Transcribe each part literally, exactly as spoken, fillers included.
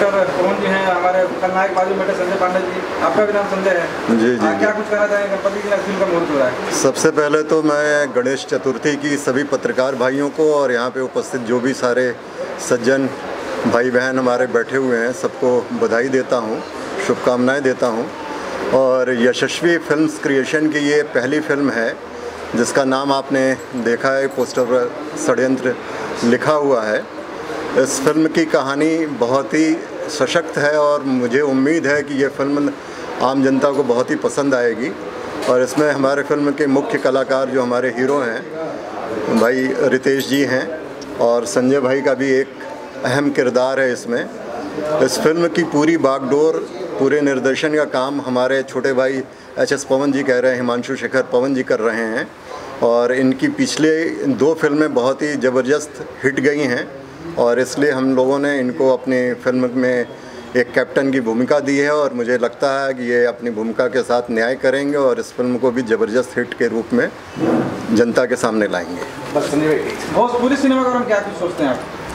पवन जी हैं, हमारे खलनायक बाजू बैठे संजय पांडे जी, आपका भी नाम संजय है जी जी। क्या कुछ कहना चाहेंगे, गणपति जी फिल्म का मुहूर्त हो रहा है? सबसे पहले तो मैं गणेश चतुर्थी की सभी पत्रकार भाइयों को और यहाँ पे उपस्थित जो भी सारे सज्जन भाई बहन हमारे बैठे हुए हैं सबको बधाई देता हूँ, शुभकामनाएं देता हूँ। और यशस्वी फिल्म्स क्रिएशन की ये पहली फिल्म है जिसका नाम आपने देखा है, पोस्टर पर षड्यंत्र लिखा हुआ है। इस फिल्म की कहानी बहुत ही सशक्त है और मुझे उम्मीद है कि ये फिल्म आम जनता को बहुत ही पसंद आएगी। और इसमें हमारे फिल्म के मुख्य कलाकार जो हमारे हीरो हैं भाई रितेश जी हैं और संजय भाई का भी एक अहम किरदार है इसमें। इस फिल्म की पूरी बागडोर, पूरे निर्देशन का काम हमारे छोटे भाई एच एस पवन जी कह रहे हैं, हिमांशु शेखर पवन जी कर रहे हैं। और इनकी पिछले दो फिल्में बहुत ही ज़बरदस्त हिट गई हैं और इसलिए हम लोगों ने इनको अपनी फिल्म में एक कैप्टन की भूमिका दी है और मुझे लगता है कि ये अपनी भूमिका के साथ न्याय करेंगे और इस फिल्म को भी ज़बरदस्त हिट के रूप में जनता के सामने लाएंगे। भोजपुरी सिनेमा का हम क्या कुछ सोचते हैं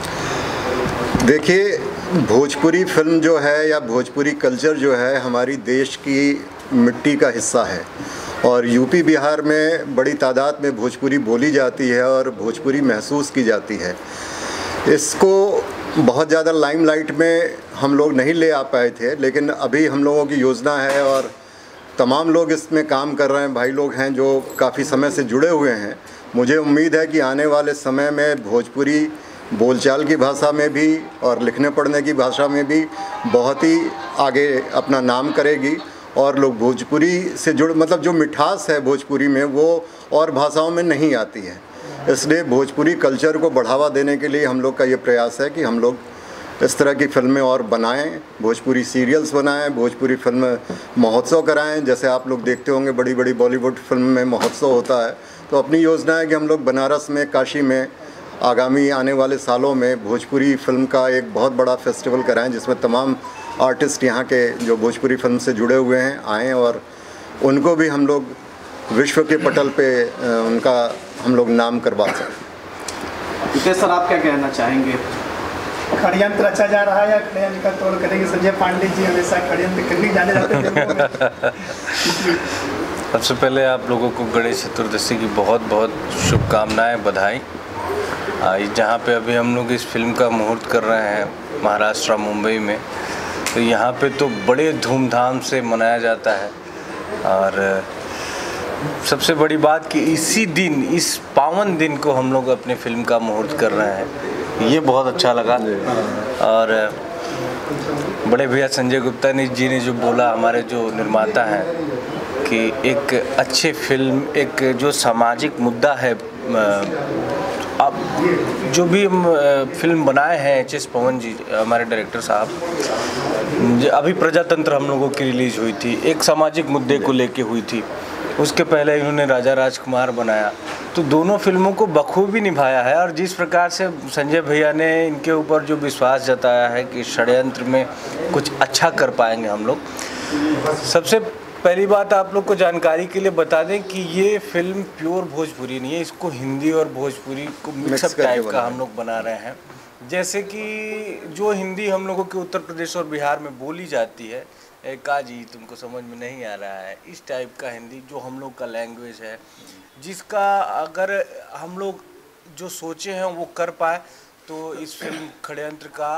आप? देखिए, भोजपुरी फिल्म जो है या भोजपुरी कल्चर जो है हमारी देश की मिट्टी का हिस्सा है और यूपी बिहार में बड़ी तादाद में भोजपुरी बोली जाती है और भोजपुरी महसूस की जाती है। इसको बहुत ज़्यादा लाइमलाइट में हम लोग नहीं ले आ पाए थे, लेकिन अभी हम लोगों की योजना है और तमाम लोग इसमें काम कर रहे हैं, भाई लोग हैं जो काफ़ी समय से जुड़े हुए हैं। मुझे उम्मीद है कि आने वाले समय में भोजपुरी बोलचाल की भाषा में भी और लिखने पढ़ने की भाषा में भी बहुत ही आगे अपना नाम करेगी और लोग भोजपुरी से जुड़ मतलब जो मिठास है भोजपुरी में वो और भाषाओं में नहीं आती है। इसलिए भोजपुरी कल्चर को बढ़ावा देने के लिए हम लोग का ये प्रयास है कि हम लोग इस तरह की फिल्में और बनाएं, भोजपुरी सीरियल्स बनाएं, भोजपुरी फिल्म महोत्सव कराएं। जैसे आप लोग देखते होंगे बड़ी बड़ी बॉलीवुड फिल्म में महोत्सव होता है, तो अपनी योजना है कि हम लोग बनारस में, काशी में आगामी आने वाले सालों में भोजपुरी फिल्म का एक बहुत बड़ा फेस्टिवल कराएं जिसमें तमाम आर्टिस्ट यहाँ के जो भोजपुरी फिल्म से जुड़े हुए हैं आएँ और उनको भी हम लोग विश्व के पटल पे उनका हम लोग नाम करवा सकें। विकेश सर, आप क्या कहना चाहेंगे? षड्यंत्र रचा जा रहा है या षड्यंत्र का तोड़ करेंगे? संजय पांडे जी हमेशा षड्यंत्र करके जाने जाते हैं। सबसे पहले आप लोगों को गणेश चतुर्दशी की बहुत बहुत शुभकामनाएं, बधाई। जहाँ पे अभी हम लोग इस फिल्म का मुहूर्त कर रहे हैं महाराष्ट्र मुंबई में, तो यहाँ पे तो बड़े धूमधाम से मनाया जाता है। और सबसे बड़ी बात कि इसी दिन, इस पावन दिन को हम लोग अपने फिल्म का मुहूर्त कर रहे हैं, ये बहुत अच्छा लगा। और बड़े भैया संजय गुप्ता ने जी ने जो बोला, हमारे जो निर्माता हैं, कि एक अच्छे फिल्म, एक जो सामाजिक मुद्दा है, अब जो भी हम फिल्म बनाए हैं एच एस पवन जी हमारे डायरेक्टर साहब, अभी प्रजातंत्र हम लोगों की रिलीज़ हुई थी, एक सामाजिक मुद्दे को लेके हुई थी। उसके पहले इन्होंने राजा राजकुमार बनाया, तो दोनों फिल्मों को बखूबी निभाया है। और जिस प्रकार से संजय भैया ने इनके ऊपर जो विश्वास जताया है कि षड्यंत्र में कुछ अच्छा कर पाएंगे हम लोग। सबसे पहली बात आप लोग को जानकारी के लिए बता दें कि ये फिल्म प्योर भोजपुरी नहीं है, इसको हिंदी और भोजपुरी को मिक्सअप टाइप का हम लोग बना रहे हैं। जैसे कि जो हिंदी हम लोगों के उत्तर प्रदेश और बिहार में बोली जाती है, का जी तुमको समझ में नहीं आ रहा है, इस टाइप का हिंदी जो हम लोग का लैंग्वेज है, जिसका अगर हम लोग जो सोचे हैं वो कर पाए तो इस फिल्म षड्यंत्र का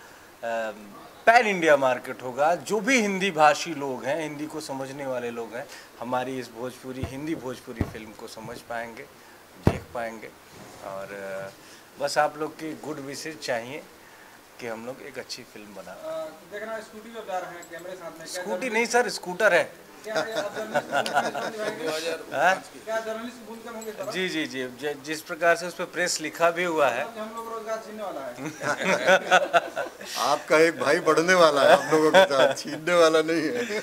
पैन इंडिया मार्केट होगा। जो भी हिंदी भाषी लोग हैं, हिंदी को समझने वाले लोग हैं, हमारी इस भोजपुरी हिंदी भोजपुरी फिल्म को समझ पाएंगे, देख पाएंगे। और बस आप लोग की गुड विशेष चाहिए कि हम लोग एक अच्छी फिल्म बना। देखना स्कूटी पे जा रहे हैं, कैमरे साथ में। स्कूटी नहीं सर, स्कूटर है। जी जी जी, जिस प्रकार से उस पर प्रेस लिखा भी हुआ है, हम लोग रोजगार छीनने वाला है। आपका एक भाई बढ़ने वाला है, आप लोगों के साथ छीनने वाला नहीं है।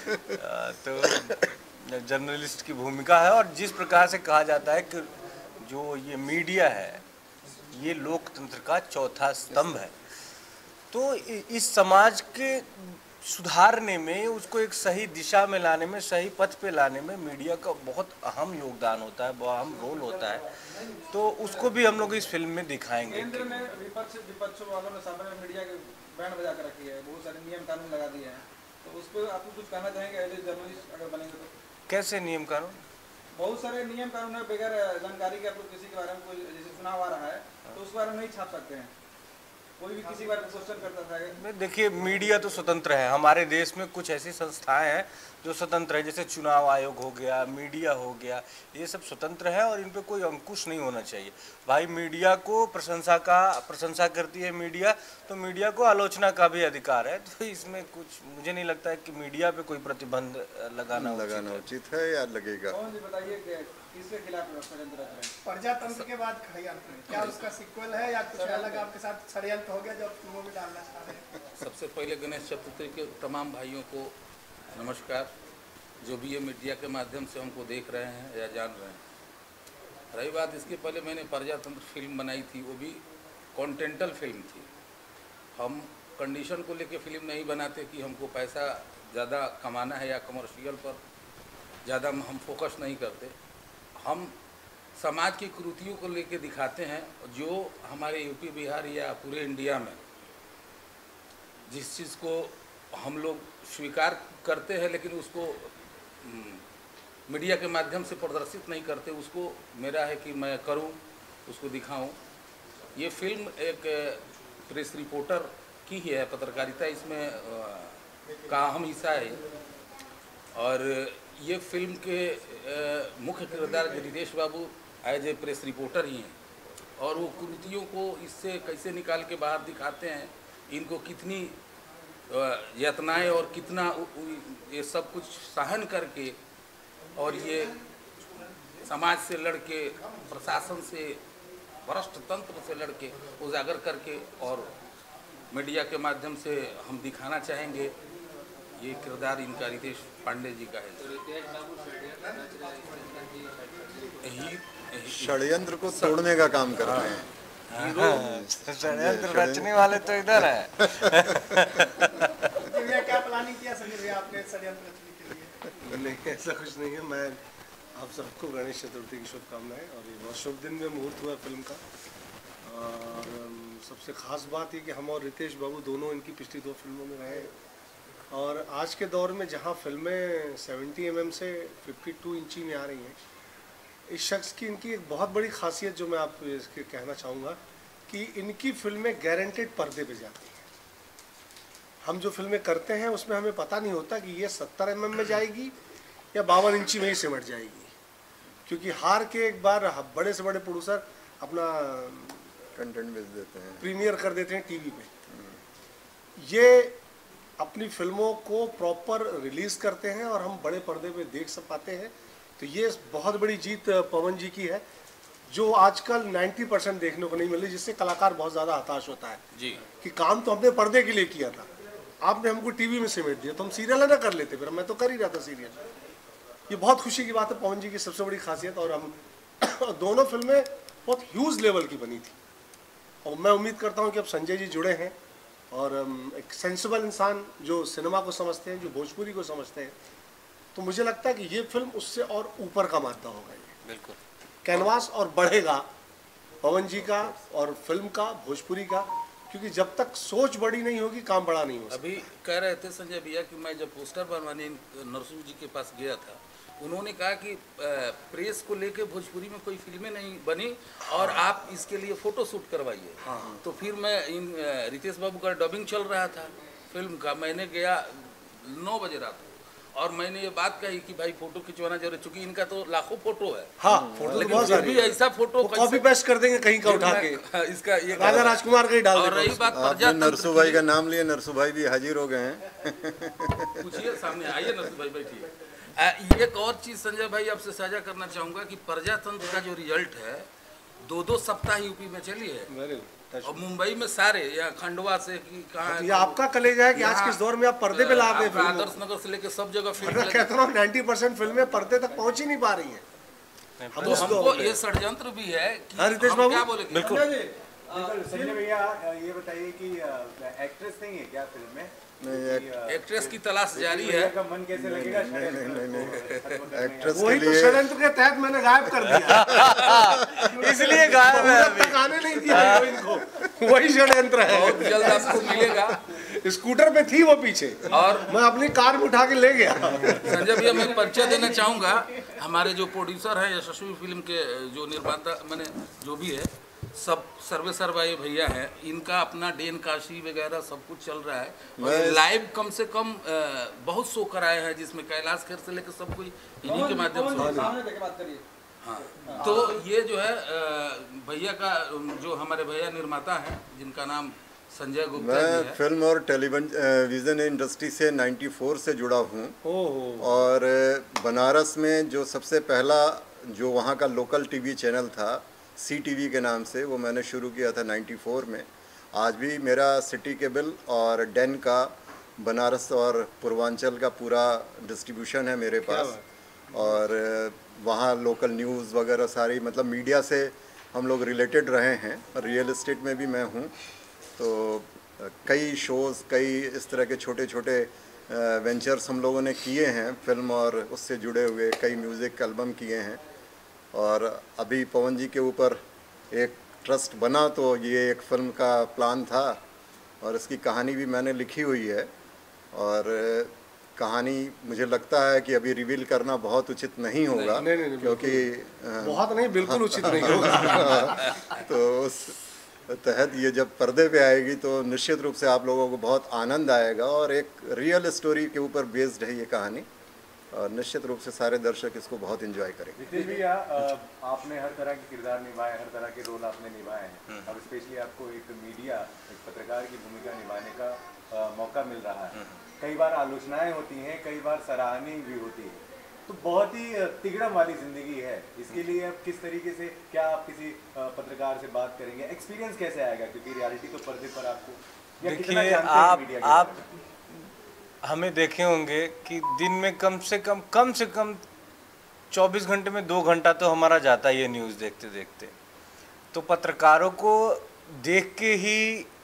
तो जर्नलिस्ट की भूमिका है। और जिस प्रकार से कहा जाता है कि जो ये मीडिया है ये लोकतंत्र का चौथा स्तंभ है, तो इस समाज के सुधारने में, उसको एक सही दिशा में लाने में, सही पथ पे लाने में मीडिया का बहुत अहम योगदान होता है, बहुत अहम रोल होता है। तो उसको भी हम लोग इस फिल्म में दिखाएंगे। केंद्र में विपक्ष विपक्ष वालों ने सामने मीडिया के बैंड बजा कर रखी है, बहुत सारे नियम कानून लगा दिए हैं, तो उस पर आपको कुछ कहना चाहेंगे एज ए जर्नलिस्ट अगर बनेंगे तो? कैसे नियम कानून? बहुत सारे नियम कानून है, बगैर जानकारी के आप लोग किसी के बारे में कोई जैसे चुनाव आ रहा है तो उस बारे में नहीं छाप सकते हैं, कोई भी किसी बारे में क्वेश्चन करता था। देखिए, मीडिया तो स्वतंत्र है, हमारे देश में कुछ ऐसी संस्थाएं हैं जो स्वतंत्र है, जैसे चुनाव आयोग हो गया, मीडिया हो गया, ये सब स्वतंत्र है और इन पे कोई अंकुश नहीं होना चाहिए। भाई मीडिया को प्रशंसा का प्रशंसा करती है मीडिया, तो मीडिया को आलोचना का भी अधिकार है, तो इसमें कुछ मुझे नहीं लगता है कि मीडिया पे कोई प्रतिबंध लगाना लगाना उचित है या लगेगा। कौन जी बताइए किसके खिलाफ षड्यंत्र रच रहे हैं? प्रजातंत्र के बाद खड़ियंत्र, क्या उसका सीक्वल है या कुछ अलग आपके साथ षड्यंत्र हो गया जो फिल्मों में डालना चाह रहे हैं? सबसे पहले गणेश चतुर्थी के तमाम भाइयों को नमस्कार, जो भी ये मीडिया के माध्यम से हमको देख रहे हैं या जान रहे हैं। रही बात इसके पहले मैंने प्रजातंत्र फिल्म बनाई थी, वो भी कॉन्टेंटल फिल्म थी। हम कंडीशन को लेके फिल्म नहीं बनाते कि हमको पैसा ज़्यादा कमाना है या कमर्शियल पर ज़्यादा हम फोकस नहीं करते। हम समाज की कुरीतियों को लेके दिखाते हैं जो हमारे यूपी बिहार या पूरे इंडिया में जिस चीज़ को हम लोग स्वीकार करते हैं लेकिन उसको मीडिया के माध्यम से प्रदर्शित नहीं करते, उसको मेरा है कि मैं करूं, उसको दिखाऊं। ये फिल्म एक प्रेस रिपोर्टर की ही है, पत्रकारिता इसमें का अहम हिस्सा है और ये फिल्म के मुख्य किरदार Ritesh Babu as a press reporter ही हैं और वो कुरीतियों को इससे कैसे निकाल के बाहर दिखाते हैं, इनको कितनी यातनाएं और कितना ये सब कुछ सहन करके और ये समाज से लड़के, प्रशासन से, भ्रष्ट तंत्र से लड़के उजागर करके और मीडिया के माध्यम से हम दिखाना चाहेंगे। ये किरदार इनका रितेश पांडे जी का है। षड्यंत्र को तोड़ने का काम कर रहे हैं। षड्यंत्र रचने वाले तो इधर है। क्या प्लानिंग किया संजय भैया आपने षड्यंत्र रचने के लिए? नहीं, ऐसा कुछ नहीं है। मैं आप सबको गणेश चतुर्थी की शुभकामनाएं और ये बहुत शुभ दिन में मुहूर्त हुआ फिल्म का। और सबसे ख़ास बात ये कि हम और रितेश बाबू दोनों इनकी पिछली दो फिल्मों में रहे और आज के दौर में जहाँ फिल्में सत्तर एम एम से बावन इंची में आ रही हैं, इस शख्स की इनकी एक बहुत बड़ी खासियत जो मैं आपको इसके कहना चाहूँगा कि इनकी फिल्में गारंटेड पर्दे पे जाती हैं। हम जो फिल्में करते हैं उसमें हमें पता नहीं होता कि ये सत्तर एम एम में जाएगी या बावन इंची में ही सिमट जाएगी, क्योंकि हार के एक बार बड़े से बड़े प्रोड्यूसर अपना कंटेंट बेच देते हैं, प्रीमियर कर देते हैं टीवी पे। ये अपनी फिल्मों को प्रॉपर रिलीज़ करते हैं और हम बड़े पर्दे पे देख सब पाते हैं। तो ये बहुत बड़ी जीत पवन जी की है जो आजकल नब्बे परसेंट देखने को नहीं मिल रही, जिससे कलाकार बहुत ज़्यादा हताश होता है जी कि काम तो हमने पर्दे के लिए किया था, आपने हमको टीवी में समेट दिया, तो हम सीरियल ना कर लेते, फिर मैं तो कर ही रहा था सीरियल। ये बहुत खुशी की बात है, पवन जी की सबसे बड़ी खासियत। और हम दोनों फिल्में बहुत ह्यूज लेवल की बनी थी और मैं उम्मीद करता हूँ कि अब संजय जी जुड़े हैं और एक सेंसिबल इंसान जो सिनेमा को समझते हैं, जो भोजपुरी को समझते हैं, तो मुझे लगता है कि ये फिल्म उससे और ऊपर का मादा होगा। ये बिल्कुल कैनवास और बढ़ेगा पवन जी का और फिल्म का, भोजपुरी का, क्योंकि जब तक सोच बड़ी नहीं होगी काम बड़ा नहीं हो सकता। अभी कह रहे थे संजय भैया कि मैं जब पोस्टर बनवाने नरसिंह जी के पास गया था, उन्होंने कहा कि प्रेस को लेके भोजपुरी में कोई फिल्में नहीं बनी और आप इसके लिए फ़ोटो शूट करवाइए। हाँ। तो फिर मैं इन रितेश बाबू का डबिंग चल रहा था फिल्म का, मैंने गया नौ बजे रात को और मैंने ये बात कही कि भाई फ़ोटो खिंचवाना जरूर, चूँकि इनका तो लाखों फ़ोटो है। हाँ, फोटो लेकिन फिर भी ऐसा फोटो कॉपी पेस्ट कर देंगे कहीं का उठा के, इसका ये राजा राजकुमार का ही डाल और रही बात नरसू भाई का नाम लिए, नरसू भाई भी हाजिर हो गए हैं। पूछिए, सामने आइए नरसू भाई, बैठिए। एक और चीज़ संजय भाई आपसे साझा करना चाहूँगा कि प्रजातंत्र का जो रिजल्ट है दो दो सप्ताह यूपी में चली है और मुंबई में सारे या खंडवा से कि कहाँ, ये आपका कलेजा है कि आज के दौर में आप पर्दे पे ला दे फिल्म, आदर्श नगर से लेके सब जगह फिल्म। मैं कहता हूँ नब्बे परसेंट फिल्में पर्दे तक पहुँच ही नहीं पा रही हैं। तो हमको ये षड्यंत्र भी है कि हाँ, रितेश हम बाबू? क्या बोले। बिल्कुल संजय भैया ये बताइए कि एक्ट्रेस नहीं है क्या फिल्म में? एक्ट्रेस की तलाश जारी है। का मन कैसे लगेगा? नहीं नहीं नहीं एक्ट्रेस वही के तो लिए षड्यंत्र के तहत मैंने गायब कर दिया, इसलिए गायब है तक आने नहीं दिया इनको। वही षड्यंत्र है। बहुत जल्द आपको मिलेगा। स्कूटर पे थी वो पीछे और मैं अपनी कार में उठा के ले गया। संजय भैया मैं परिचय देना चाहूँगा, हमारे जो प्रोड्यूसर हैं यशस्वी फिल्म के, जो निर्माता मैंने जो भी है सब सर्वेसर भाई भैया हैं, इनका अपना डेन काशी वगैरह सब कुछ चल रहा है। और लाइव कम से कम अ, बहुत शो कराए हैं जिसमें कैलाश खेर से लेकर सब कोई इन्हीं के माध्यम से होता है। हाँ, तो ये जो है अ, भैया का जो हमारे भैया निर्माता हैं जिनका नाम संजय गुप्ता जी मैं है। फिल्म और टेलीविजन इंडस्ट्री से चौरानवे से जुड़ा हूँ ओहो। और बनारस में जो सबसे पहला जो वहाँ का लोकल टीवी चैनल था सी टीवी के नाम से, वो मैंने शुरू किया था चौरानवे में। आज भी मेरा सिटी केबल और डेन का बनारस और पूर्वांचल का पूरा डिस्ट्रीब्यूशन है मेरे पास। और वहाँ लोकल न्यूज़ वगैरह सारी, मतलब मीडिया से हम लोग रिलेटेड रहे हैं। रियल एस्टेट में भी मैं हूँ, तो कई शोज़, कई इस तरह के छोटे छोटे वेंचर्स हम लोगों ने किए हैं फिल्म और उससे जुड़े हुए। कई म्यूज़िक एल्बम किए हैं। और अभी पवन जी के ऊपर एक ट्रस्ट बना, तो ये एक फ़िल्म का प्लान था और इसकी कहानी भी मैंने लिखी हुई है। और कहानी मुझे लगता है कि अभी रिवील करना बहुत उचित नहीं होगा, नहीं, नहीं, नहीं, क्योंकि बहुत नहीं, बिल्कुल उचित नहीं होगा। तो उस तहत ये जब पर्दे पे आएगी तो निश्चित रूप से आप लोगों को बहुत आनंद आएगा। और एक रियल स्टोरी के ऊपर बेस्ड है ये कहानी, और निश्चित रूप से सारे दर्शक इसको बहुत एंजॉय करेंगे। रितेश भैया, आपने हर तरह के किरदार निभाए, हर तरह के रोल आपने निभाए हैं, और स्पेशली आपको एक मीडिया, एक पत्रकार की भूमिका निभाने का आ, मौका मिल रहा है। कई बार आलोचनाएं होती हैं, कई बार सराहनीय भी होती है, तो बहुत ही तिगड़म वाली जिंदगी है। इसके लिए आप किस तरीके से, क्या आप किसी पत्रकार से बात करेंगे, एक्सपीरियंस कैसे आएगा, क्योंकि रियलिटी तो पर्दे पर आपको, या कितना देखिए जानते हैं आप मीडिया के आप बारे में? हमें देखे होंगे कि दिन में कम से कम कम से कम चौबीस घंटे में दो घंटा तो हमारा जाता ही है न्यूज़ देखते देखते। तो पत्रकारों को देख के ही,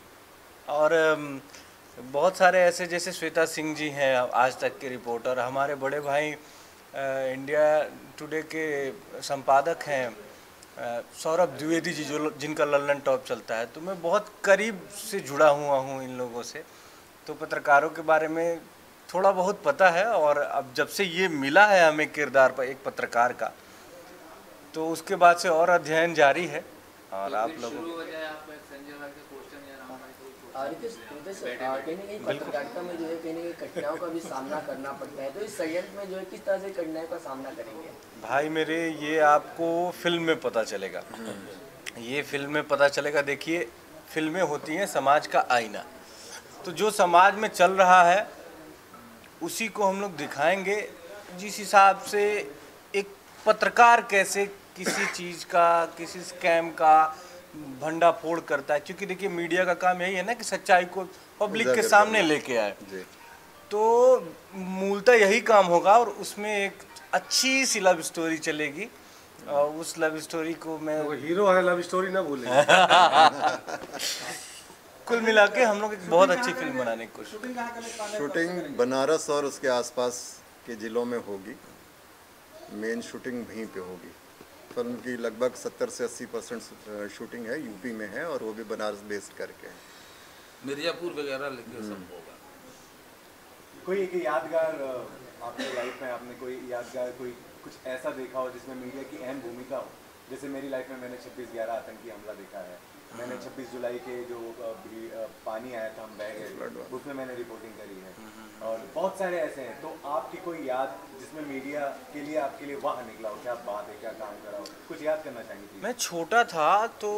और अम, बहुत सारे ऐसे जैसे श्वेता सिंह जी हैं आज तक के रिपोर्टर, हमारे बड़े भाई अ, इंडिया टुडे के संपादक हैं अ, सौरभ द्विवेदी जी, जो जिनका लल्लन टॉप चलता है। तो मैं बहुत करीब से जुड़ा हुआ हूँ इन लोगों से, तो पत्रकारों के बारे में थोड़ा बहुत पता है। और अब जब से ये मिला है हमें किरदार पर एक पत्रकार का, तो उसके बाद से और अध्ययन जारी है। और आप लोगों रितेश, रितेश, कहीं ना कहीं पत्रकारिता में जो है कहीं ना कहीं कठिनाइयों का भी सामना करना पड़ता है, तो इस संयंत्र में जो है किस तरह से कठिनाइयों का सामना करेंगे? भाई मेरे, ये आपको फिल्म में पता चलेगा, ये फिल्म में पता चलेगा। देखिए, फिल्में होती हैं समाज का आईना, तो जो समाज में चल रहा है उसी को हम लोग दिखाएंगे। जिस हिसाब से एक पत्रकार कैसे किसी चीज़ का, किसी स्कैम का भंडाफोड़ करता है, क्योंकि देखिए मीडिया का काम यही है ना कि सच्चाई को पब्लिक के सामने लेके आए। तो मूलतः यही काम होगा, और उसमें एक अच्छी सी लव स्टोरी चलेगी। और उस लव स्टोरी को मैं, वो हीरो है, लव स्टोरी ना भूलें। कुल मिला के हम लोग एक बहुत अच्छी फिल्म बनाने की कोशिश। शूटिंग बनारस और उसके आसपास के ज़िलों में होगी। मेन शूटिंग वहीं पे होगी। फिल्म की लगभग सत्तर से अस्सी परसेंट शूटिंग है यूपी में है, और वो भी बनारस बेस्ड करके है। मिर्जापुर वगैरह लेके सब होगा। कोई एक यादगार आपके लाइफ में, आपने कोई यादगार कोई कुछ ऐसा देखा हो जिसमें मीडिया की अहम भूमिका हो? जैसे मेरी लाइफ में मैंने छब्बीस ग्यारह आतंकी हमला देखा है, मैंने छब्बीस जुलाई के जो पानी आया था, हम बह गए, उसमें मैंने रिपोर्टिंग करी है, और बहुत सारे ऐसे हैं। तो आपकी कोई याद जिसमें मीडिया के लिए, आपके लिए वाह निकला हो, क्या बात है, क्या काम करा हो, कुछ याद करना चाहेंगे? मैं छोटा था तो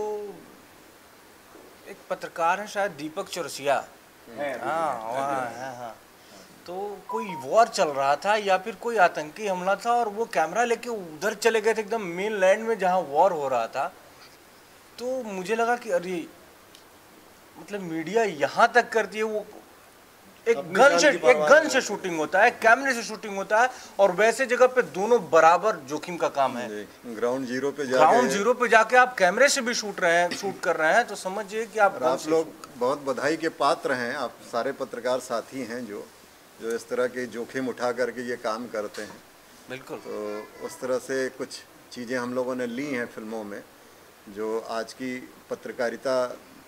एक पत्रकार है शायद दीपक चौरसिया, हाँ वहाँ हाँ हाँ तो कोई वॉर चल रहा था या फिर कोई आतंकी हमला था, और वो कैमरा लेके उधर चले गए थे एकदम मेन लैंड में जहाँ वॉर हो रहा था। तो मुझे लगा कि अरे मतलब मीडिया यहाँ तक करती है, वो एक गन से एक गन से शूटिंग होता है, कैमरे से शूटिंग होता है, और वैसे जगह पे दोनों बराबर जोखिम का काम है। ग्राउंड जीरो पे जाके ग्राउंड जीरो पे जाके आप कैमरे से भी शूट रहे हैं शूट कर रहे हैं, तो समझिए कि आप आप लोग बहुत बधाई के पात्र हैं। आप सारे पत्रकार साथी हैं जो जो इस तरह के जोखिम उठा करके ये काम करते हैं। बिल्कुल। तो उस तरह से कुछ चीज़ें हम लोगों ने ली हैं फिल्मों में, जो आज की पत्रकारिता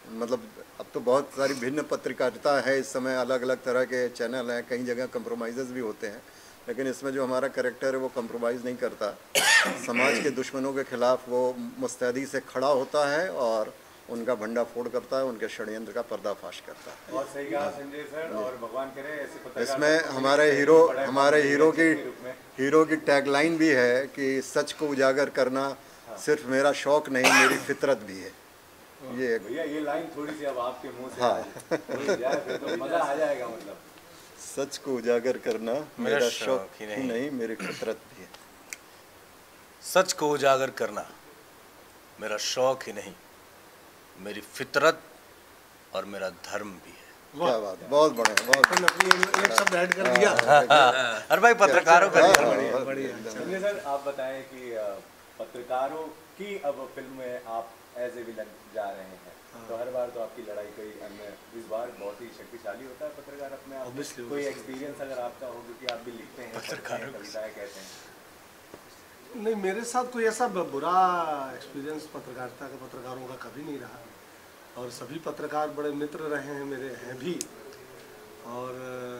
मतलब अब तो बहुत सारी भिन्न पत्रकारिता है इस समय, अलग अलग तरह के चैनल हैं, कई जगह कंप्रोमाइज़ भी होते हैं, लेकिन इसमें जो हमारा कैरेक्टर है वो कंप्रोमाइज़ नहीं करता। समाज के दुश्मनों के खिलाफ वो मुस्तैदी से खड़ा होता है और उनका भंडाफोड़ करता है, उनके षड्यंत्र का पर्दाफाश करता है। और सही कहा संजय सर, और भगवान करे ऐसे पत्रकार इसमें हमारे हीरो हमारे हीरो की हीरो की टैगलाइन भी है कि सच को उजागर करना सिर्फ मेरा शौक नहीं, मेरी फितरत भी है। ये भैया ये लाइन थोड़ी सी अब आपके मुंह से हाँ बोली जाए फिर तो मजा आ जाएगा। मतलब सच को उजागर करना मेरा शौक ही नहीं, नहीं मेरी फितरत भी है। सच को उजागर करना मेरा शौक ही नहीं, मेरी फितरत और मेरा धर्म भी है। क्या बात, बहुत बढ़िया, बहुत एक शब्द ऐड कर दिया। अरे भाई पत्रकारों का संजय सर आप बताएं कि पत्रकारों की अब फिल्म में आप एज ए विलन जा रहे हैं, तो हर बार तो आपकी लड़ाई कई अन्य, इस बार बहुत ही शक्तिशाली होता है पत्रकार अपने आप। कोई एक्सपीरियंस अगर आपका हो, क्योंकि आप भी लिखते हैं, पत्रकारों कविताएं कहते हैं। नहीं, मेरे साथ कोई ऐसा बुरा एक्सपीरियंस पत्रकारिता का पत्रकारों का कभी नहीं रहा, और सभी पत्रकार बड़े मित्र रहे हैं मेरे, हैं भी। और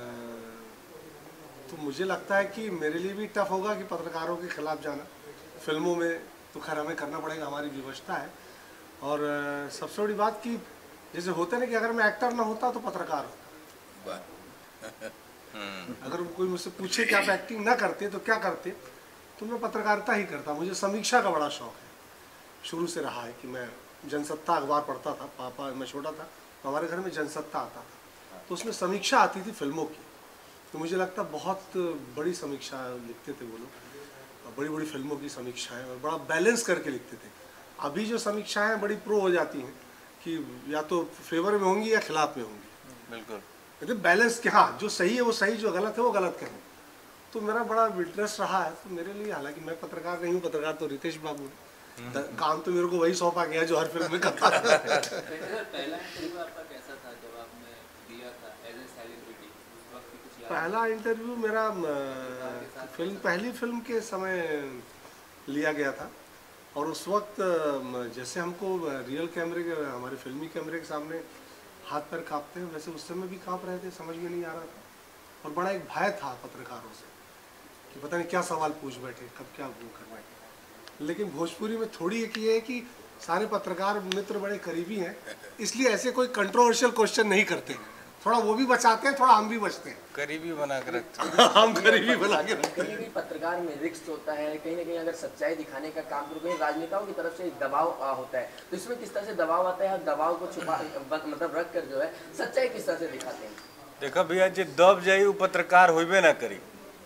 तो मुझे लगता है कि मेरे लिए भी टफ होगा कि पत्रकारों के खिलाफ जाना फिल्मों में, तो खैर हमें करना पड़ेगा, हमारी व्यवस्था है। और सबसे बड़ी बात कि जैसे होते ना कि अगर मैं एक्टर ना होता तो पत्रकार होता। अगर कोई मुझसे पूछे कि आप एक्टिंग ना करते तो क्या करते, तो मैं पत्रकारिता ही करता। मुझे समीक्षा का बड़ा शौक है, शुरू से रहा है कि मैं जनसत्ता अखबार पढ़ता था, पापा मैं छोटा था तो हमारे घर में जनसत्ता आता था, तो उसमें समीक्षा आती थी फिल्मों की। तो मुझे लगता बहुत बड़ी समीक्षा लिखते थे वो लोग, बड़ी बड़ी फिल्मों की समीक्षाएं, और बड़ा बैलेंस करके लिखते थे। अभी जो समीक्षाएं बड़ी प्रो हो जाती हैं कि या तो फेवर में होंगी या खिलाफ में होंगी, बिल्कुल बैलेंस कि हाँ जो सही है वो सही, जो गलत है वो गलत कहें। तो मेरा बड़ा इंटरेस्ट रहा है तो मेरे लिए, हालांकि मैं पत्रकार नहीं हूँ, पत्रकार तो रितेश बाबू है, काम तो मेरे को वही सौंपा गया जो हर फिल्म में करता था। पहला इंटरव्यू आपका कैसा था जब आपने दिया था एज ए सेलिब्रिटी? उस वक्त की कुछ याद? पहला इंटरव्यू मेरा फिल्म पहली फिल्म के समय लिया गया था, और उस वक्त जैसे हमको रियल कैमरे के, हमारे फिल्मी कैमरे के सामने हाथ पैर कांपते हैं, वैसे उस समय भी कांप रहे थे, समझ में नहीं आ रहा था। और बड़ा एक भय था पत्रकारों से कि पता नहीं क्या सवाल पूछ बैठे, कब क्या वो कर बैठे। लेकिन भोजपुरी में थोड़ी एक ये है कि सारे पत्रकार मित्र बड़े करीबी हैं, इसलिए ऐसे कोई कंट्रोवर्शियल क्वेश्चन नहीं करते, थोड़ा वो भी बचाते हैं, थोड़ा हम भी बचते हैं, करीबी बना के रखते हैं। हम करीबी बना के रखते हैं। कहीं पत्रकार में रिस्क होता है, कहीं ना कहीं अगर सच्चाई दिखाने का काम करो, कहीं राजनेताओं की तरफ से दबाव होता है, तो इसमें किस तरह से दबाव आता है, दबाव को छुपा मतलब रख कर जो है सच्चाई किस तरह से दिखाते हैं? देखो भैया, जो दब जाई वो पत्रकार होइबे ना करी।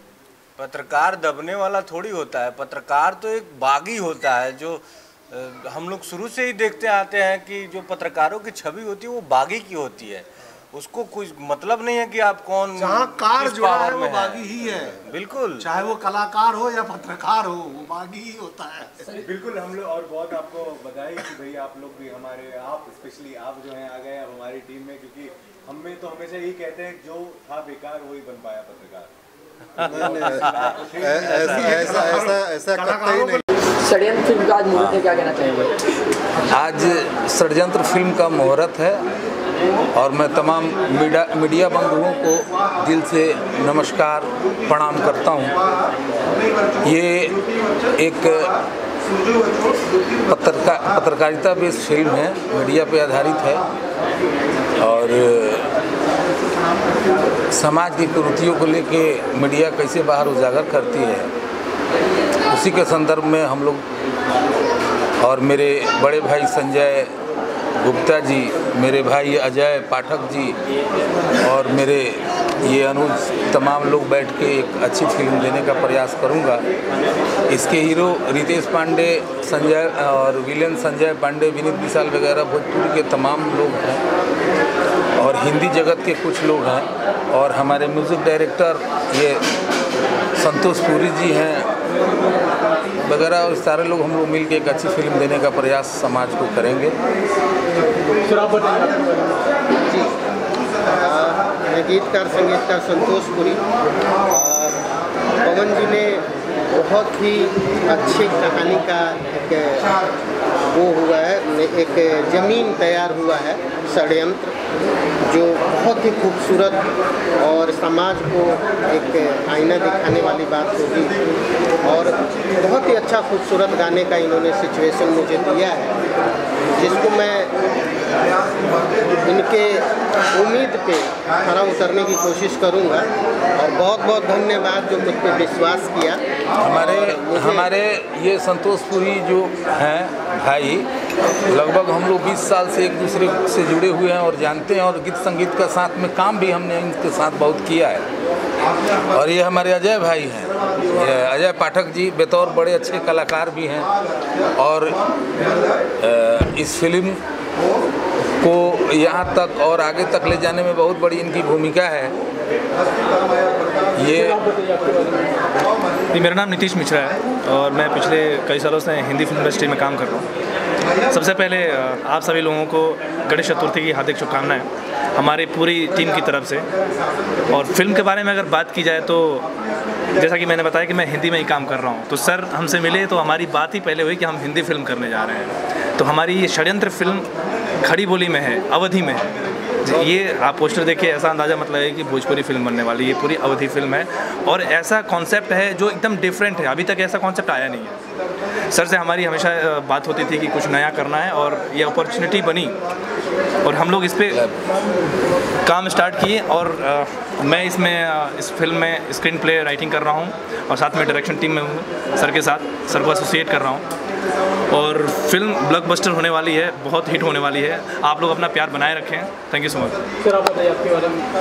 पत्रकार दबने वाला थोड़ी होता है, पत्रकार तो एक बागी होता है। जो हम लोग शुरू से ही देखते आते हैं कि जो पत्रकारों की छवि होती है वो बागी की होती है, उसको कुछ मतलब नहीं है कि आप कौन, जहाँ कार जुड़ा है वो बागी ही है, बिल्कुल, चाहे वो कलाकार हो या पत्रकार हो, वो बागी ही होता है। बिल्कुल। हम लोग और बहुत आपको बधाई कि भाई आप लोग भी हमारे, आप स्पेशली आप जो हैं आ गए अब हमारी टीम में, क्योंकि हम में तो हमेशा यही कहते हैं जो था बेकार वही बन पाया पत्रकार। ऐसा ऐसा ऐसा करता ही नहीं। षड्यंत्र फिल्म का आज मुहूर्त है, क्या कहना चाहेंगे? आज षड्यंत्र फिल्म का मुहूर्त है, और मैं तमाम मीडिया मीडिया बंधुओं को दिल से नमस्कार प्रणाम करता हूँ। ये एक पत्रकार पत्रकारिता बेस्ड फिल्म है, मीडिया पे आधारित है, और समाज की कुरीतियों को लेके मीडिया कैसे बाहर उजागर करती है, उसी के संदर्भ में हम लोग और मेरे बड़े भाई संजय गुप्ता जी, मेरे भाई अजय पाठक जी और मेरे ये अनुज, तमाम लोग बैठ के एक अच्छी फिल्म देने का प्रयास करूंगा। इसके हीरो रितेश पांडे, संजय और विलेन संजय पांडे, विनीत विशाल वगैरह भोजपुरी के तमाम लोग हैं, और हिंदी जगत के कुछ लोग हैं, और हमारे म्यूज़िक डायरेक्टर ये संतोष पुरी जी हैं वगैरह, और सारे लोग हम लोग मिल के एक अच्छी फिल्म देने का प्रयास समाज को करेंगे। मैं गीतकार संगीतकार संतोष पुरी, और पवन जी ने बहुत ही अच्छी कहानी का एक वो हुआ है, एक ज़मीन तैयार हुआ है षड्यंत्र, जो बहुत ही खूबसूरत और समाज को एक आईना दिखाने वाली बात होगी। और बहुत ही अच्छा खूबसूरत गाने का इन्होंने सिचुएशन मुझे दिया है, जिसको मैं इनके उम्मीद पे खरा उतरने की कोशिश करूंगा। और बहुत बहुत धन्यवाद जो मुझ पे विश्वास किया। हमारे हमारे ये संतोषपुरी जो हैं भाई, लगभग हम लोग बीस साल से एक दूसरे से जुड़े हुए हैं और जानते हैं, और गीत संगीत का साथ में काम भी हमने इनके साथ बहुत किया है। और ये हमारे अजय भाई हैं, अजय पाठक जी बतौर बड़े अच्छे कलाकार भी हैं, और इस फिल्म को यहाँ तक और आगे तक ले जाने में बहुत बड़ी इनकी भूमिका है। ये जी, मेरा नाम नीतीश मिश्रा है और मैं पिछले कई सालों से हिंदी फिल्म इंडस्ट्री में काम कर रहा हूँ। सबसे पहले आप सभी लोगों को गणेश चतुर्थी की हार्दिक शुभकामनाएं हमारी पूरी टीम की तरफ से। और फिल्म के बारे में अगर बात की जाए तो जैसा कि मैंने बताया कि मैं हिंदी में ही काम कर रहा हूँ, तो सर हमसे मिले तो हमारी बात ही पहले हुई कि हम हिंदी फिल्म करने जा रहे हैं। तो हमारी ये षड्यंत्र फिल्म खड़ी बोली में है, अवधि में है। ये आप पोस्टर देखिए, ऐसा अंदाज़ा मतलब है कि भोजपुरी फिल्म बनने वाली ये पूरी अवधि फिल्म है। और ऐसा कॉन्सेप्ट है जो एकदम डिफरेंट है, अभी तक ऐसा कॉन्सेप्ट आया नहीं है। सर से हमारी हमेशा बात होती थी कि कुछ नया करना है, और ये अपॉर्चुनिटी बनी और हम लोग इस पर काम स्टार्ट किए। और आ, मैं इसमें आ, इस फिल्म में स्क्रीन प्ले राइटिंग कर रहा हूँ और साथ में डायरेक्शन टीम में हूँ, सर के साथ सर को एसोसिएट कर रहा हूँ। और फिल्म ब्लॉकबस्टर होने वाली है, बहुत हिट होने वाली है। आप लोग अपना प्यार बनाए रखें। Thank you so much. Sir आप बताइए आपके बारे में।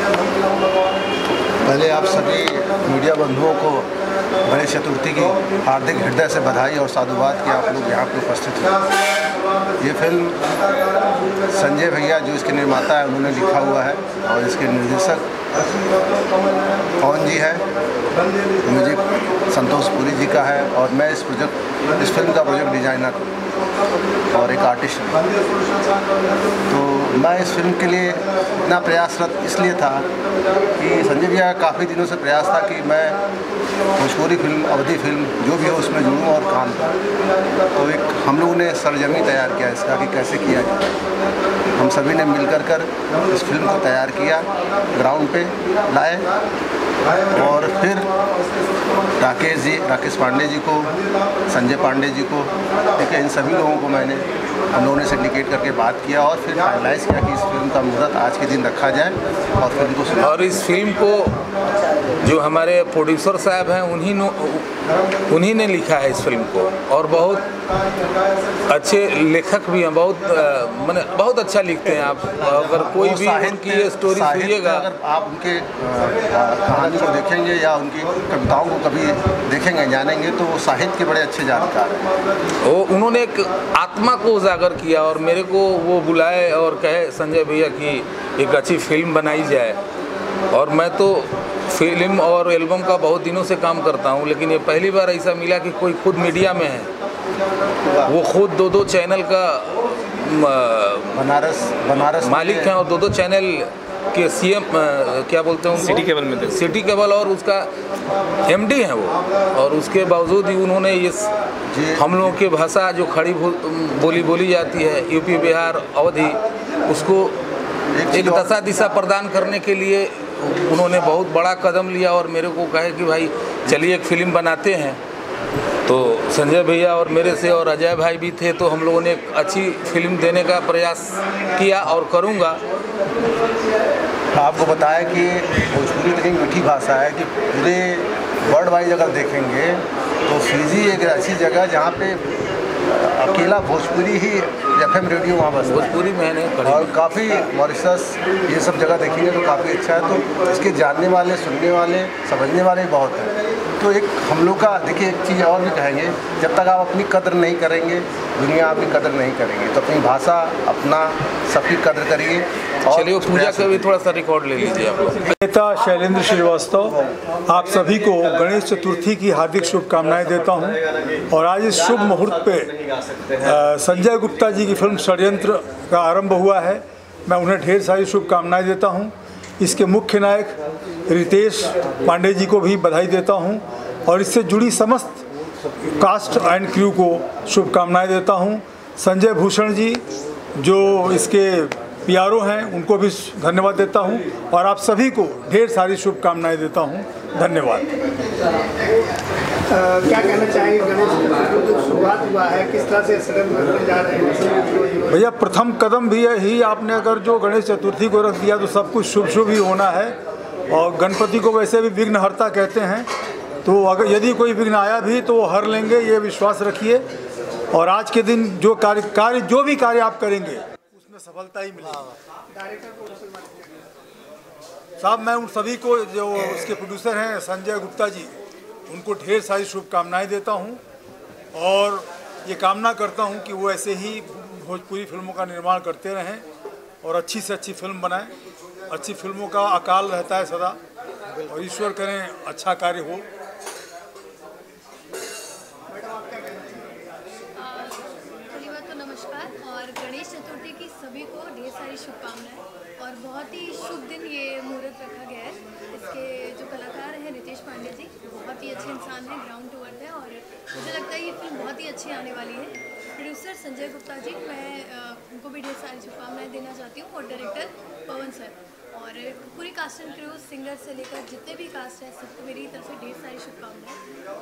पहले आप सभी मीडिया बंधुओं को गणेश चतुर्थी की हार्दिक हृदय से बधाई और साधुवाद कि आप लोग यहाँ पर उपस्थित हैं। ये फिल्म संजय भैया जो इसके निर्माता है उन्होंने लिखा हुआ है, और इसके निर्देशक पवन जी है, म्यूजिक संतोषपुरी जी का है, और मैं इस प्रोजेक्ट इस फिल्म का प्रोजेक्ट डिजाइनर और एक आर्टिस्ट हूँ। तो मैं इस फिल्म के लिए इतना प्रयासरत इसलिए था कि संजय भैया काफ़ी दिनों से प्रयास था कि मैं भोजपुरी फिल्म, अवधि फिल्म जो भी हो उसमें जुड़ूँ और काम करूँ। तो एक हम लोगों ने सरजमी तैयार किया इसका कि कैसे किया जाए। हम सभी ने मिलकर कर इस फिल्म को तैयार किया, ग्राउंड पे लाए, और फिर राकेश जी राकेश पांडे जी को, संजय पांडे जी को, ठीक है, इन सभी लोगों को मैंने हम लोगों ने सिंडिकेट करके बात किया और फिर फाइनलाइज किया कि इस फिल्म का मुहूर्त आज के दिन रखा जाए और फिल्म को शुरू। और इस फिल्म को जो हमारे प्रोड्यूसर साहब हैं उन्हीं ने उन्हीं ने लिखा है इस फिल्म को, और बहुत अच्छे लेखक भी हैं, बहुत मैंने बहुत अच्छा लिखते हैं। आप अगर कोई भी उनकी ये स्टोरी सुनिएगा, अगर आप उनके कहानी को देखेंगे या उनकी कविताओं को कभी देखेंगे जानेंगे तो वो साहित्य के बड़े अच्छे जानकार हैं। वो उन्होंने एक आत्मा को उजागर किया और मेरे को वो बुलाए और कहे संजय भैया कि एक अच्छी फिल्म बनाई जाए। और मैं तो फिल्म और एल्बम का बहुत दिनों से काम करता हूँ, लेकिन ये पहली बार ऐसा मिला कि कोई खुद मीडिया में है, वो खुद दो दो चैनल का बनारस बनारस मालिक हैं और दो दो चैनल के सीएम क्या बोलते हैं, सिटी केबल में थे, सिटी केबल, और उसका एमडी हैं वो। और उसके बावजूद ही उन्होंने इस हम लोगों की भाषा जो खड़ी बोली बोली जाती है यूपी बिहार अवधि, उसको एक दशा दिशा प्रदान करने के लिए उन्होंने बहुत बड़ा कदम लिया और मेरे को कहे कि भाई चलिए एक फिल्म बनाते हैं। तो संजय भैया और मेरे से और अजय भाई भी थे, तो हम लोगों ने एक अच्छी फिल्म देने का प्रयास किया और करूँगा। आपको बताया कि भोजपुरी इतनी मीठी भाषा है कि पूरे वर्ल्ड वाइड अगर देखेंगे तो फिजी एक ऐसी जगह जहाँ पे अकेला भोजपुरी ही एफ एम रेडियो वहाँ बस भोजपुरी मैंने और काफ़ी मॉरिशस ये सब जगह देखेंगे तो काफ़ी अच्छा है। तो इसके जानने वाले, सुनने वाले, समझने वाले बहुत हैं। तो एक हम लोग का देखिए एक चीज़ और भी कहेंगे, जब तक आप अपनी कदर नहीं करेंगे दुनिया आपकी कदर नहीं करेंगे। तो अपनी भाषा, अपना सबकी कदर करिए। चलिए पूजा का भी थोड़ा सा रिकॉर्ड ले लीजिए आप लोग। नेता शैलेंद्र श्रीवास्तव, आप सभी को गणेश चतुर्थी की हार्दिक शुभकामनाएं देता हूं। और आज इस शुभ मुहूर्त पे संजय गुप्ता जी की फिल्म षड्यंत्र का आरंभ हुआ है। मैं उन्हें ढेर सारी शुभकामनाएं देता हूं। इसके मुख्य नायक रितेश पांडे जी को भी बधाई देता हूं और इससे जुड़ी समस्त कास्ट एंड क्रू को शुभकामनाएं देता हूं। संजय भूषण जी जो इसके पीआरओ हैं उनको भी धन्यवाद देता हूं और आप सभी को ढेर सारी शुभकामनाएं देता हूं। धन्यवाद। क्या कहना चाहेंगे गणेश चतुर्थी जो शुरुआत हुआ है, किस तरह से सडन करने जा रहे हैं? भैया प्रथम कदम भी ही आपने अगर जो गणेश चतुर्थी को रख दिया तो सब कुछ शुभ शुभ ही होना है। और गणपति को वैसे भी विघ्नहर्ता कहते हैं, तो अगर यदि कोई विघ्न आया भी तो वो हर लेंगे, ये विश्वास रखिए। और आज के दिन जो कार्य कार्य जो भी कार्य आप करेंगे उसमें सफलता ही मिलेगी। साहब मैं उन सभी को जो उसके प्रोड्यूसर हैं संजय गुप्ता जी, उनको ढेर सारी शुभकामनाएं देता हूं और ये कामना करता हूं कि वो ऐसे ही भोजपुरी फिल्मों का निर्माण करते रहें और अच्छी से अच्छी फिल्म बनाएं। अच्छी फिल्मों का अकाल रहता है सदा और ईश्वर करें अच्छा कार्य हो। पहली बात तो नमस्कार और गणेश चतुर्थी की सभी को ढेर सारी शुभकामनाएं और बहुत ही शुभ दिन ये मुहूर्त रखा गया है। इसके जो कलाकार हैं रितेश पांडे जी बहुत ही अच्छे इंसान हैं, ग्राउंड टू अर्थ है और मुझे लगता है ये फिल्म बहुत ही अच्छी आने वाली है। प्रोड्यूसर संजय गुप्ता जी, मैं उनको भी ढेर सारी शुभकामनाएं देना चाहती हूँ और डायरेक्टर पवन सर और पूरी कास्ट एंड क्रू, सिंगर से लेकर जितने भी कास्ट है सबको मेरी तरफ से ढेर सारी शुभकामनाएं।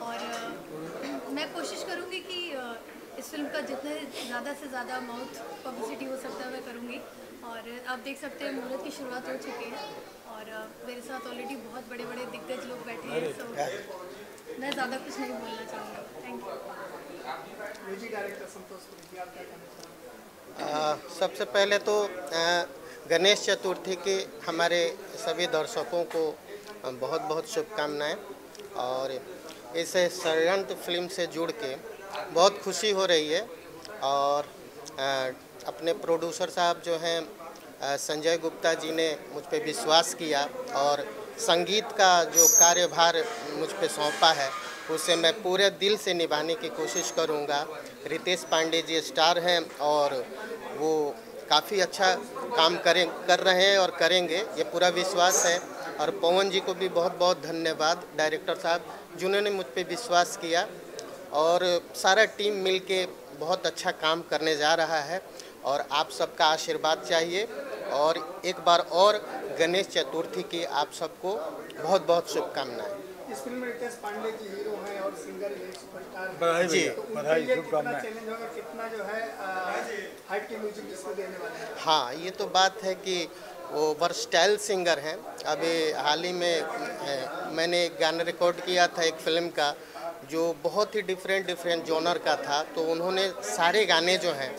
और मैं कोशिश करूँगी कि इस फिल्म का जितने ज़्यादा से ज़्यादा माउथ पब्लिसिटी हो सकता है मैं करूँगी। और आप देख सकते हैं मुहूर्त की शुरुआत हो चुकी है और मेरे साथ ऑलरेडी बहुत बड़े बड़े दिग्गज लोग बैठे हैं, तो मैं ज़्यादा कुछ नहीं बोलना चाहूँगा। Thank you. Music director Santosh Kumar, आप क्या कहना चाहेंगे? सबसे पहले तो आ, गणेश चतुर्थी के हमारे सभी दर्शकों को बहुत बहुत शुभकामनाएं और इस षड्यंत्र फिल्म से जुड़ के बहुत खुशी हो रही है। और आ, अपने प्रोड्यूसर साहब जो हैं संजय गुप्ता जी ने मुझ पे विश्वास किया और संगीत का जो कार्यभार मुझ पे सौंपा है उसे मैं पूरे दिल से निभाने की कोशिश करूंगा। रितेश पांडे जी स्टार हैं और वो काफ़ी अच्छा काम करें कर रहे हैं और करेंगे, ये पूरा विश्वास है। और पवन जी को भी बहुत बहुत धन्यवाद, डायरेक्टर साहब जिन्होंने मुझ पे विश्वास किया और सारा टीम मिलके बहुत अच्छा काम करने जा रहा है और आप सबका आशीर्वाद चाहिए। और एक बार और गणेश चतुर्थी की आप सबको बहुत बहुत शुभकामनाएं। इस फिल्म में रितेश पांडे जी हीरो हैं और सिंगर हैं, सुपरस्टार बधाई जी, भैया, तो उनके बधाई, लिए शुभकामनाएं। कितना चैलेंज होगा, कितना जो है हाइट के म्यूजिक इसको देने वाले हैं? हाँ, ये तो बात है कि वो वर्सटाइल सिंगर हैं। अभी हाल ही में ए, मैंने एक गाना रिकॉर्ड किया था एक फिल्म का जो बहुत ही डिफरेंट डिफरेंट जॉनर का था, तो उन्होंने सारे गाने जो हैं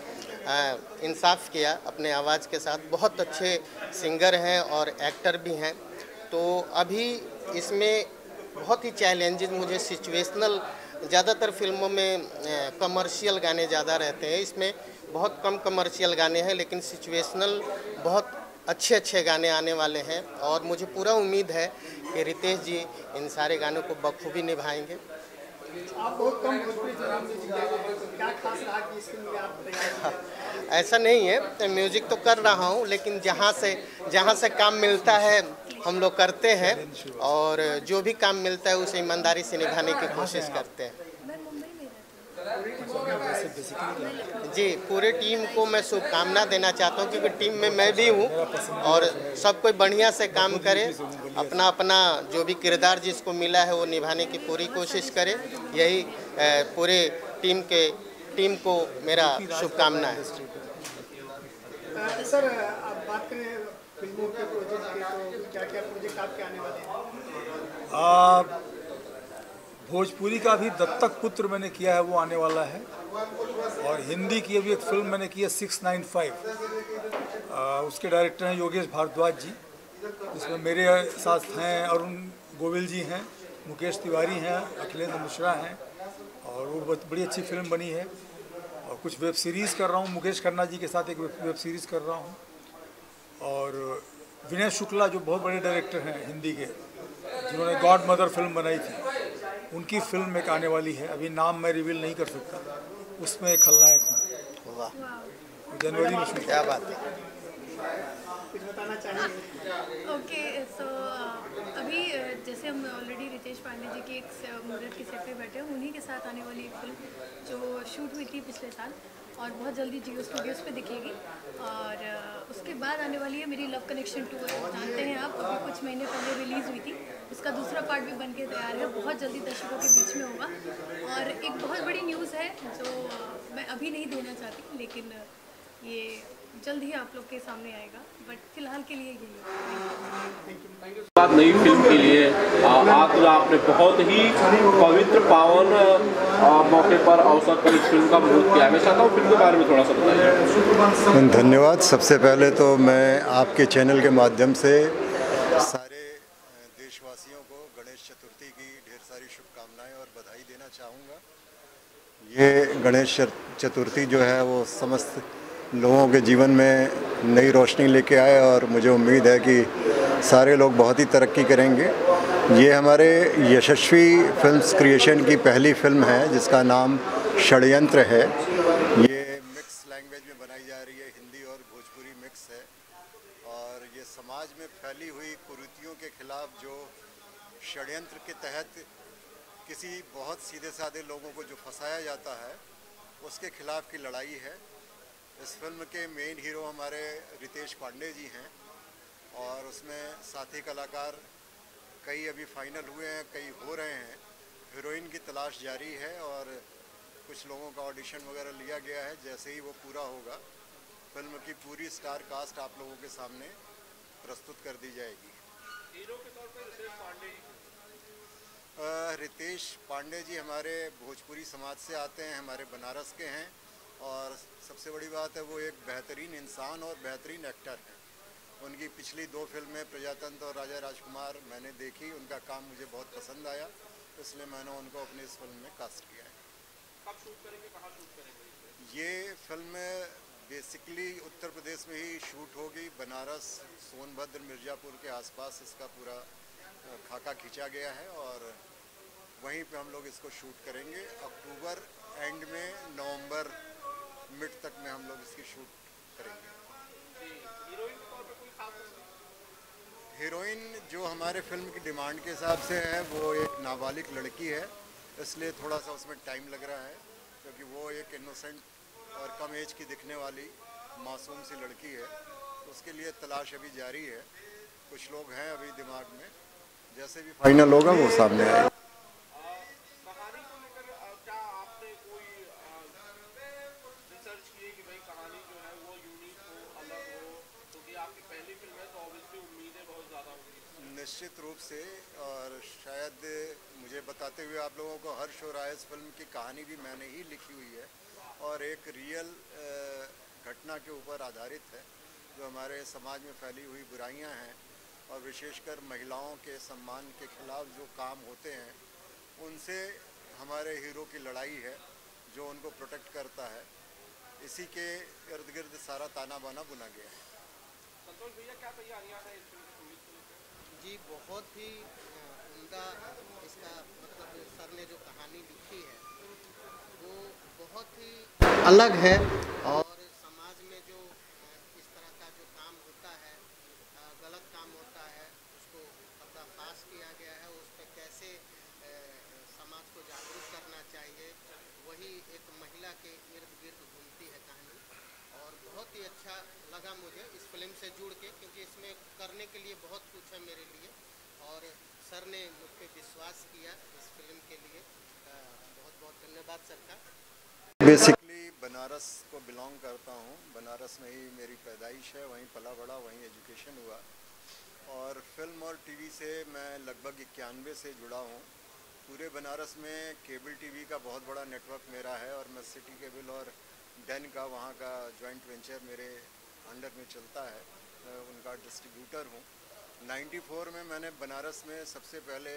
इंसाफ किया अपने आवाज़ के साथ। बहुत अच्छे सिंगर हैं और एक्टर भी हैं। तो अभी इसमें बहुत ही चैलेंजेस मुझे सिचुएशनल, ज़्यादातर फिल्मों में कमर्शियल गाने ज़्यादा रहते हैं, इसमें बहुत कम कमर्शियल गाने हैं लेकिन सिचुएशनल बहुत अच्छे अच्छे गाने आने वाले हैं। और मुझे पूरा उम्मीद है कि रितेश जी इन सारे गानों को बखूबी निभाएंगे। आप बहुत कम भोजपुरी फिल्म म्यूजिक देते हैं, तो क्या खास रहा कि इस फिल्म में आप तैयार? ऐसा नहीं है, म्यूजिक तो कर रहा हूँ लेकिन जहाँ से जहाँ से काम मिलता है हम लोग करते हैं और जो भी काम मिलता है उसे ईमानदारी से निभाने की कोशिश करते हैं। जी, पूरे टीम को मैं शुभकामना देना चाहता हूँ क्योंकि टीम में मैं भी हूँ और सब कोई बढ़िया से काम करे, अपना अपना जो भी किरदार जिसको मिला है वो निभाने की पूरी कोशिश करे। यही पूरे टीम के टीम को मेरा शुभकामना है। सर, आप बात करें फिल्मों के प्रोजेक्ट की, तो क्या क्या प्रोजेक्ट आपके आने वाले हैं? भोजपुरी का भी दत्तक पुत्र मैंने किया है, वो आने वाला है। और हिंदी की अभी एक फिल्म मैंने की है सिक्स नाइन फाइव, उसके डायरेक्टर हैं योगेश भारद्वाज जी, जिसमें मेरे साथ हैं अरुण गोविल जी हैं, मुकेश तिवारी हैं, अखिलेंद्र मिश्रा हैं और वो बड़ी अच्छी फिल्म बनी है। और कुछ वेब सीरीज़ कर रहा हूँ, मुकेश खन्ना जी के साथ एक वेब सीरीज़ कर रहा हूँ। और विनय शुक्ला जो बहुत बड़े डायरेक्टर हैं हिंदी के, जिन्होंने गॉड मदर फिल्म बनाई थी, उनकी फिल्म एक आने वाली है, अभी नाम मैं रिवील नहीं कर सकता, उसमें एक खलनायक हूँ। वाह, जनवरी में। क्या बात है। कुछ बताना चाहिए? ओके, सो अभी जैसे हम ऑलरेडी रितेश पांडे जी की एक मुहूर्त की सेट पे बैठे हैं, उन्हीं के साथ आने वाली एक फिल्म जो शूट हुई थी पिछले साल और बहुत जल्दी जियो स्टूडियोज़ पे दिखेगी। और उसके बाद आने वाली है मेरी लव कनेक्शन टू, जानते हैं आप, अभी कुछ महीने पहले रिलीज़ हुई थी। उसका दूसरा पार्ट भी बन के तैयार है, बहुत जल्दी दर्शकों के बीच में होगा। और एक बहुत बड़ी न्यूज़ है जो मैं अभी नहीं देना चाहती, लेकिन ये जल्द ही आप लोग के सामने आएगा, बट फिलहाल के लिए यही है। बाद नई फिल्म के लिए आज आपने बहुत ही पवित्र पावन मौके पर अवसर पर इस फिल्म का मुहूर्त किया। मैं चाहता हूँ फिल्म के बारे में थोड़ा सा बताइए। धन्यवाद। सबसे पहले तो मैं आपके चैनल के माध्यम से सारे देशवासियों को गणेश चतुर्थी की ढेर सारी शुभकामनाएं और बधाई देना चाहूँगा। ये गणेश चतुर्थी जो है वो समस्त लोगों के जीवन में नई रोशनी लेके आए और मुझे उम्मीद है कि सारे लोग बहुत ही तरक्की करेंगे। ये हमारे यशस्वी फिल्म्स क्रिएशन की पहली फिल्म है जिसका नाम षड्यंत्र है। ये मिक्स लैंग्वेज में बनाई जा रही है, हिंदी और भोजपुरी मिक्स है। और ये समाज में फैली हुई कुरीतियों के खिलाफ जो षड्यंत्र के तहत किसी बहुत सीधे साधे लोगों को जो फंसाया जाता है उसके खिलाफ की लड़ाई है। इस फिल्म के मेन हीरो हमारे रितेश पांडे जी हैं और उसमें साथी कलाकार कई अभी फाइनल हुए हैं, कई हो रहे हैं। हीरोइन की तलाश जारी है और कुछ लोगों का ऑडिशन वगैरह लिया गया है। जैसे ही वो पूरा होगा फिल्म की पूरी स्टार कास्ट आप लोगों के सामने प्रस्तुत कर दी जाएगी। हीरो के तौर पर रितेश पांडे रितेश पांडे जी हमारे भोजपुरी समाज से आते हैं, हमारे बनारस के हैं और सबसे बड़ी बात है वो एक बेहतरीन इंसान और बेहतरीन एक्टर हैं। उनकी पिछली दो फिल्में प्रजातंत्र और राजा राजकुमार मैंने देखी, उनका काम मुझे बहुत पसंद आया, इसलिए मैंने उनको अपनी इस फिल्म में कास्ट किया है। कब शूट करेंगे, कहाँ शूट करेंगे? ये फिल्म बेसिकली उत्तर प्रदेश में ही शूट होगी। बनारस, सोनभद्र, मिर्ज़ापुर के आसपास इसका पूरा खाका खींचा गया है और वहीं पे हम लोग इसको शूट करेंगे। अक्टूबर एंड में, नवंबर मिड तक में हम लोग इसकी शूट करेंगे। हीरोइन के तौर पे कोई खास? हीरोइन जो हमारे फिल्म की डिमांड के हिसाब से है वो एक नाबालिग लड़की है, इसलिए थोड़ा सा उसमें टाइम लग रहा है क्योंकि वो एक इनोसेंट और कम एज की दिखने वाली मासूम सी लड़की है। उसके लिए तलाश अभी जारी है, कुछ लोग हैं अभी दिमाग में, जैसे भी फाइनल होगा वो सामने आएगा। कहानी को लेकर क्या आपने कोई रिसर्च की कि भाई कहानी जो है वो यूनिक हो, अलग हो, क्योंकि आपकी पहली फिल्म है तो ऑब्वियसली उम्मीदें बहुत ज़्यादा होंगी। निश्चित रूप से, और शायद मुझे बताते हुए आप लोगों को हर्ष हो रहा है, इस फिल्म की कहानी भी मैंने ही लिखी हुई है और एक रियल घटना के ऊपर आधारित है जो हमारे समाज में फैली हुई बुराइयां हैं और विशेषकर महिलाओं के सम्मान के खिलाफ जो काम होते हैं उनसे हमारे हीरो की लड़ाई है जो उनको प्रोटेक्ट करता है। इसी के इर्द गिर्द सारा ताना बाना बुना गया है। संतोष भैया, क्या तैयारियां हैं इस फिल्म की को लेकर? जी बहुत ही उम्दा इसका मतलब सर ने जो कहानी लिखी है वो बहुत ही अलग है और समाज में जो इस तरह का जो काम होता है, गलत काम होता है, उसको पर्दाफाश किया गया है। उस पर कैसे समाज को जागरूक करना चाहिए, वही एक महिला के इर्द गिर्द घूमती है कहानी। और बहुत ही अच्छा लगा मुझे इस फिल्म से जुड़ के, क्योंकि इसमें करने के लिए बहुत कुछ है मेरे लिए और सर ने मुझ पर विश्वास किया इस फिल्म के लिए। बहुत बहुत धन्यवाद सर का। बेसिकली बनारस को बिलोंग करता हूँ, बनारस में ही मेरी पैदाइश है, वहीं पला बड़ा, वहीं एजुकेशन हुआ और फिल्म और टीवी से मैं लगभग इक्यानवे से जुड़ा हूँ। पूरे बनारस में केबल टीवी का बहुत बड़ा नेटवर्क मेरा है और मैं सिटी केबल और डेन का वहाँ का जॉइंट वेंचर मेरे अंडर में चलता है, मैं उनका डिस्ट्रीब्यूटर हूँ। चौरानवे में मैंने बनारस में सबसे पहले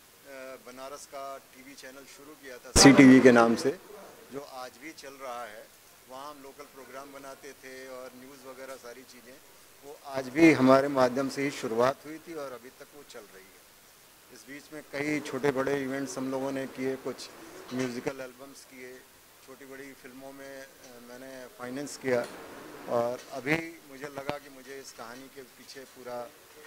बनारस का टीवी चैनल शुरू किया था सी टीवी के नाम से, जो आज भी चल रहा है। वहाँ हम लोकल प्रोग्राम बनाते थे और न्यूज़ वगैरह सारी चीज़ें, वो आज भी हमारे माध्यम से ही शुरुआत हुई थी और अभी तक वो चल रही है। इस बीच में कई छोटे बड़े इवेंट्स हम लोगों ने किए, कुछ म्यूज़िकल एल्बम्स किए, छोटी बड़ी फिल्मों में मैंने फाइनेंस किया और अभी मुझे लगा कि मुझे इस कहानी के पीछे पूरा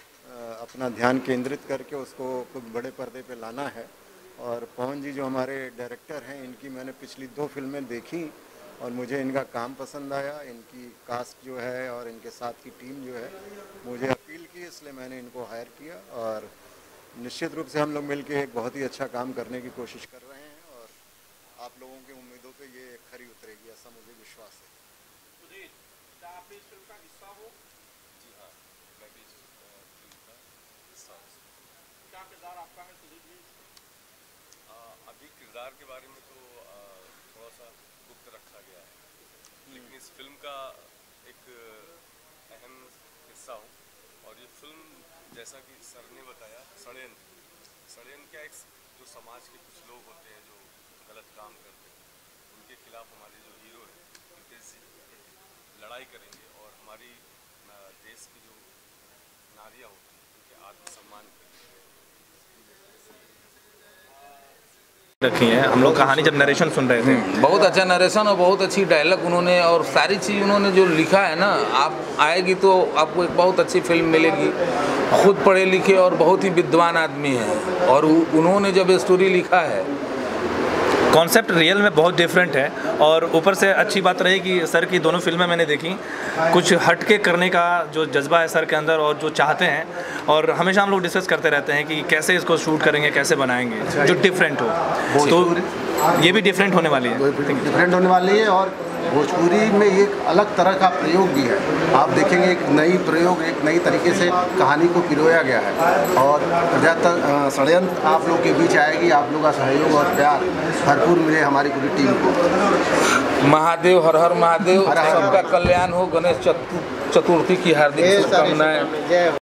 अपना ध्यान केंद्रित करके उसको कुछ बड़े पर्दे पे लाना है। और पवन जी जो हमारे डायरेक्टर हैं, इनकी मैंने पिछली दो फिल्में देखी और मुझे इनका काम पसंद आया, इनकी कास्ट जो है और इनके साथ की टीम जो है मुझे अपील की, इसलिए मैंने इनको हायर किया और निश्चित रूप से हम लोग मिलकर एक बहुत ही अच्छा काम करने की कोशिश कर रहे हैं और आप लोगों की उम्मीदों पे ये खरी उतरेगी, ऐसा मुझे विश्वास है। क्या आप इस फिल्म का हिस्सा हो? जी हाँ, मैं भी इस फिल्म का हिस्सा हूँ। क्या किरदार आपका है सुधीर जी? अभी किरदार के बारे में तो आ, थोड़ा सा गुप्त रखा गया है, लेकिन इस फिल्म का एक अहम हिस्सा हूँ। और ये फिल्म जैसा कि सर ने बताया, षड्यंत्र षड्यंत्र क्या, एक जो समाज के कुछ लोग होते हैं जो गलत काम करते हैं, उनके खिलाफ हमारे जो हीरो हैं रितेश जी लड़ाई करेंगे और हमारी देश की जो नारियाँ होती हैं उनके आत्मसम्मान रखी है। हम लोग कहानी जब नरेशन सुन रहे थे, बहुत अच्छा नरेशन और बहुत अच्छी डायलॉग उन्होंने और सारी चीज़ उन्होंने जो लिखा है ना, आप आएगी तो आपको एक बहुत अच्छी फिल्म मिलेगी। खुद पढ़े लिखे और बहुत ही विद्वान आदमी हैं और उन्होंने जब स्टोरी लिखा है, कॉन्सेप्ट रियल में बहुत डिफरेंट है। और ऊपर से अच्छी बात रही कि सर की दोनों फिल्में मैंने देखी, कुछ हटके करने का जो जज्बा है सर के अंदर और जो चाहते हैं, और हमेशा हम लोग डिस्कस करते रहते हैं कि कैसे इसको शूट करेंगे, कैसे बनाएंगे जो डिफरेंट हो। तो ये भी डिफरेंट होने वाली है, डिफरेंट होने वाली है और भोजपुरी में एक अलग तरह का प्रयोग भी है। आप देखेंगे एक नई प्रयोग, एक नई तरीके से कहानी को पिरोया गया है और ज़्यादातर षड्यंत्र आप लोग के बीच आएगी। आप लोग का सहयोग और प्यार भरपूर मिले हमारी पूरी टीम को। महादेव, हर हर महादेव, सबका कल्याण हो। गणेश चतुर्थी की हार्दिक शुभकामनाएं।